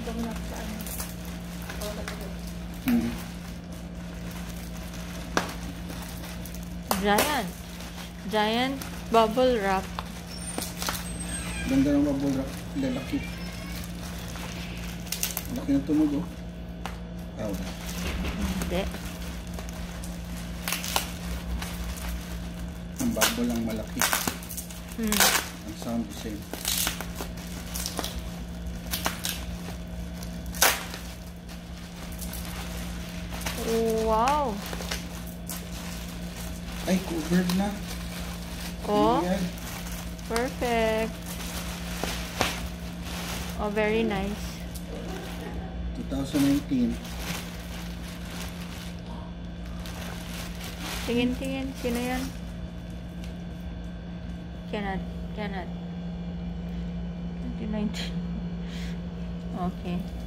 Giant bubble wrap. Ganda ng bubble wrap. Lalaki. Laki ng tunog, oh. Wala. Hindi. Ang bubble lang malaki. Ang sound the same. Wow. Ay, covered na. Oh, perfect. Oh, very nice. 2019. Tingin. Sino yan? Cannot. 2019. Okay.